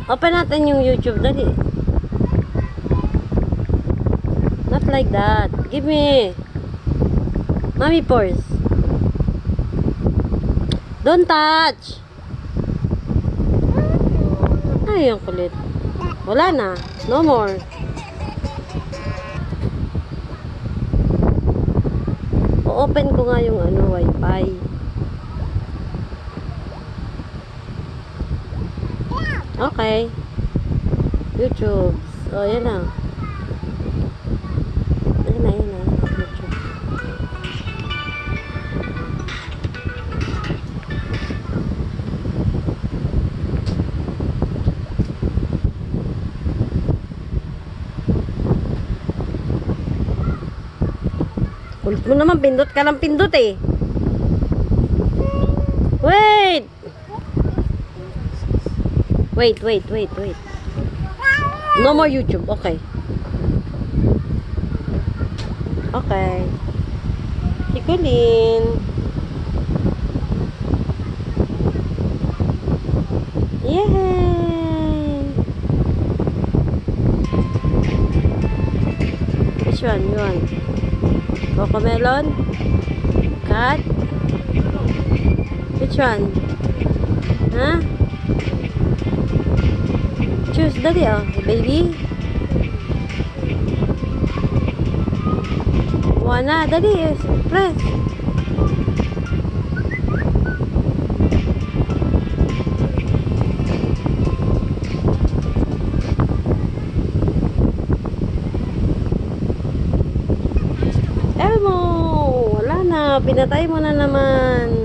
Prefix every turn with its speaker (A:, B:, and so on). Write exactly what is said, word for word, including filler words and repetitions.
A: Open natin yung YouTube, dali. Not like that. Give me. Mommy purse. Don't touch. Ay, ang kulit. Wala na. No more. O-open ko nga yung ano, wifi. Okay. YouTube. O, oh, yan na. Yan na, yan na. YouTube. Ulit mo naman, pindot ka lang pindot eh. Wait! Wait, wait, wait, wait. No more YouTube. Okay. Okay. Chikulin. Yay! Which one? You want? Cocomelon? Cat? Which one? Huh? Choose, dali oh, baby. Wanna, dali, press. Elmo, wala na, pinatay mo na naman.